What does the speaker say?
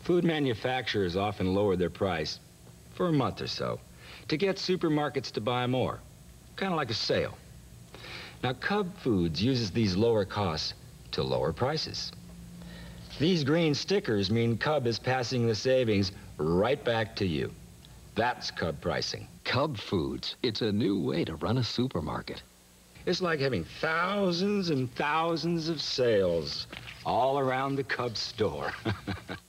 Food manufacturers often lower their price for a month or so to get supermarkets to buy more, kind of like a sale. Now, Cub Foods uses these lower costs to lower prices. These green stickers mean Cub is passing the savings right back to you. That's Cub pricing. Cub Foods. It's a new way to run a supermarket. It's like having thousands and thousands of sales all around the Cub store.